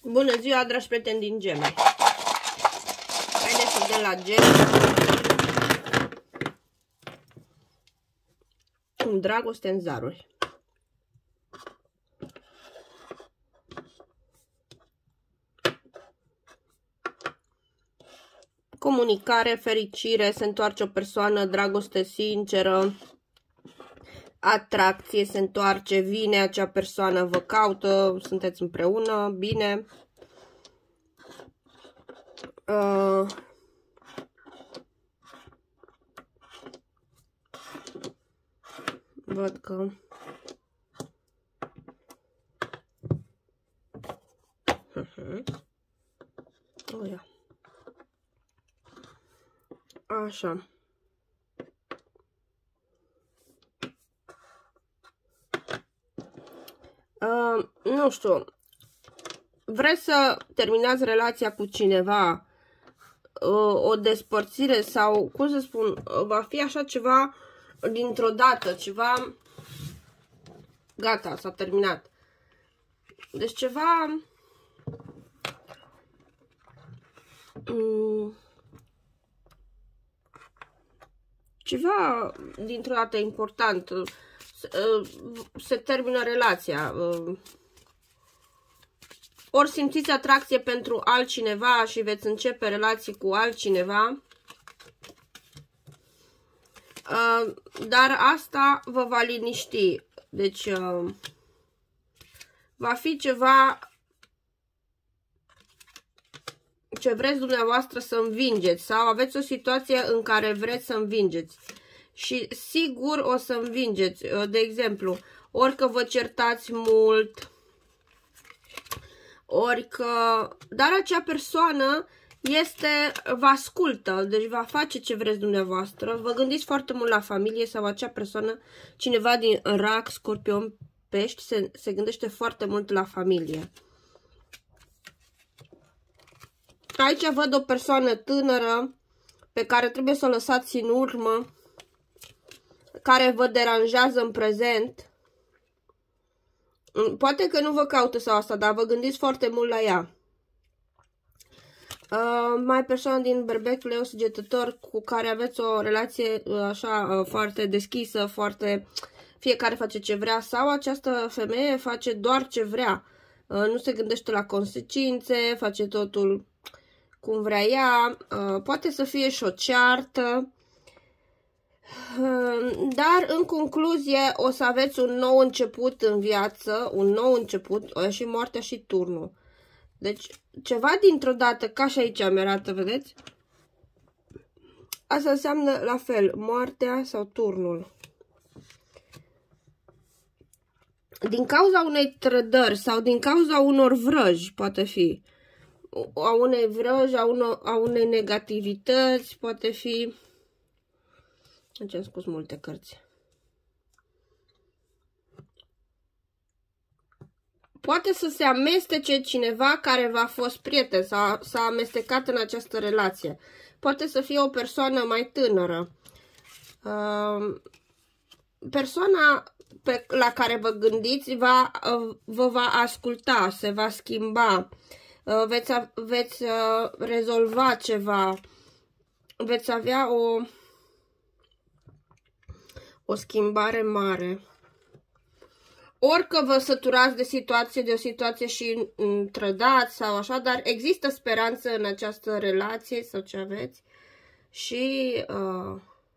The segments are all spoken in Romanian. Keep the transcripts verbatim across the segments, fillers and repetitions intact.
Bună ziua, dragi prieteni din geme! Haideți să dăm la geme. Dragoste în zaruri. Comunicare, fericire, se întoarce o persoană, dragoste sinceră, atracție, se întoarce, vine acea persoană, vă caută, sunteți împreună, bine. Uh, văd că uh-huh. Oh, ia. Așa. Uh, nu știu. Vreți să terminați relația cu cineva, uh, o despărțire sau, cum să spun, uh, va fi așa ceva dintr-o dată, ceva, gata, s-a terminat. Deci ceva, um, ceva dintr-o dată important, uh, se termină relația. Uh, ori simțiți atracție pentru altcineva și veți începe relații cu altcineva. Uh, dar asta vă va liniști. Deci uh, va fi ceva ce vreți dumneavoastră să învingeți sau aveți o situație în care vreți să învingeți. Și sigur o să învingeți. Uh, de exemplu, ori că vă certați mult, ori că... Dar acea persoană este, vă ascultă, deci va face ce vreți dumneavoastră. Vă gândiți foarte mult la familie sau acea persoană, cineva din Rac, Scorpion, Pești, se, se gândește foarte mult la familie. Aici văd o persoană tânără pe care trebuie să o lăsați în urmă, care vă deranjează în prezent. Poate că nu vă caută sau asta, dar vă gândiți foarte mult la ea. Uh, mai persoană din Berbec, Leu, Săgetător, cu care aveți o relație uh, așa uh, foarte deschisă, foarte... Fiecare face ce vrea sau această femeie face doar ce vrea. Uh, nu se gândește la consecințe, face totul cum vrea ea. Uh, poate să fie și o ceartă. Dar, în concluzie, o să aveți un nou început în viață, un nou început, o și moartea și turnul. Deci, ceva dintr-o dată, ca și aici mi arată, vedeți? Asta înseamnă la fel, moartea sau turnul. Din cauza unei trădări sau din cauza unor vrăji, poate fi. A unei vrăji, a, uno, a unei negativități, poate fi... Deci am spus multe cărți. Poate să se amestece cineva care v-a fost prieten sau s-a amestecat în această relație. Poate să fie o persoană mai tânără. Uh, persoana pe, la care vă gândiți va, uh, vă va asculta, se va schimba. Uh, veți, veți uh, rezolva ceva. Veți avea o... O schimbare mare. Ori că vă săturați de situație, de o situație și trădați sau așa, dar există speranță în această relație sau ce aveți. Și uh,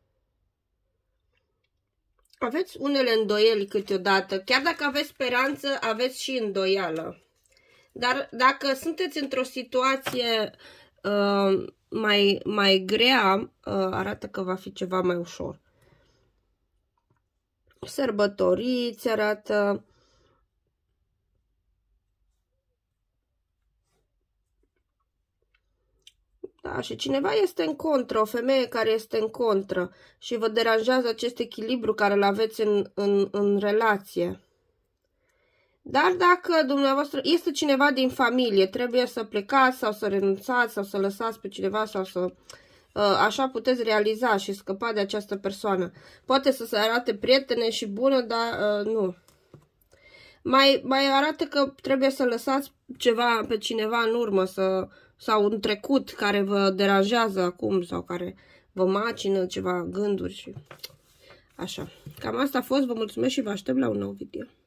aveți unele îndoieli câteodată. Chiar dacă aveți speranță, aveți și îndoială. Dar dacă sunteți într-o situație uh, mai, mai grea, uh, arată că va fi ceva mai ușor. Sărbătoriți, arată. Da, și cineva este în contră, o femeie care este în contră și vă deranjează acest echilibru care îl aveți în, în, în relație. Dar dacă dumneavoastră este cineva din familie, trebuie să plecați sau să renunțați sau să lăsați pe cineva sau să... Așa puteți realiza și scăpa de această persoană. Poate să se arate prietene și bună, dar uh, nu. mai, mai arată că trebuie să lăsați ceva pe cineva în urmă să, sau în trecut care vă deranjează acum sau care vă macină ceva gânduri și așa. Cam asta a fost, vă mulțumesc și vă aștept la un nou video.